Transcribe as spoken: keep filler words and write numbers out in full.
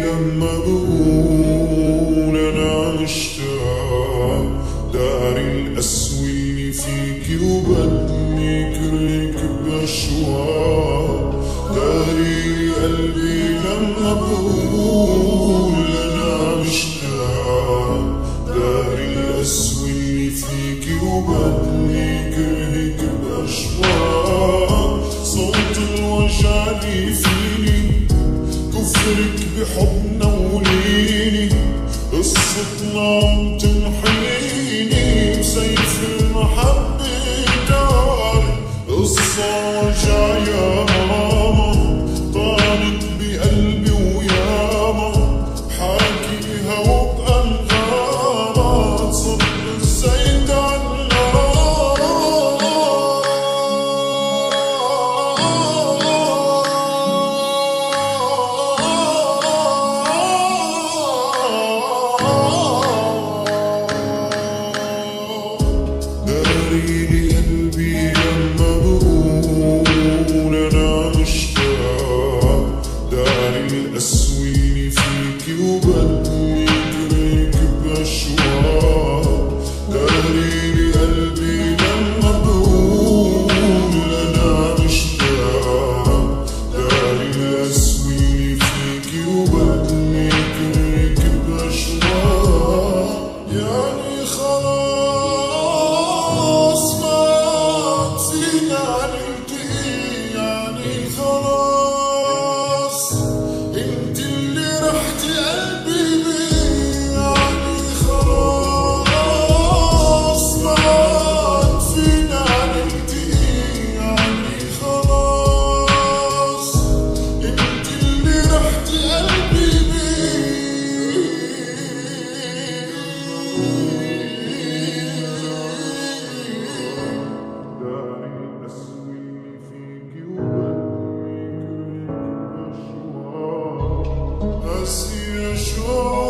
لما بقول أنا مشتاق، داري القسوة اللي فيكي وبدني كرهك بأشواق. داري قلبي لما بقول أنا مشتاق، داري القسوة اللي فيكي وبدني كرهك بأشواق. صوت الوجع اللي فيني كفرك بحبنا وليني، قصتنا عم تنحيني بسيف المحبة داري. قصة وجع يا ماما طالت بقلبي وياما، بحاكيها وبأنغامها تصب الزيت القسوة فيكي وبدني كرهك بأشواق. داري قلبي لما بقول أنا مشتاق، داري القسوة فيكي وبدني كرهك بأشواق. يعني خلاص ما فينا نلتقي، يعني خلاص انت اللي رحتي قلبي بيه. يعني خلاص ما عاد فينا نلتقي، يعني خلاص انت اللي رحتي قلبي بيه. داري القسوة فيكي وبدني كرهك بأشواق. قاسي يا شوق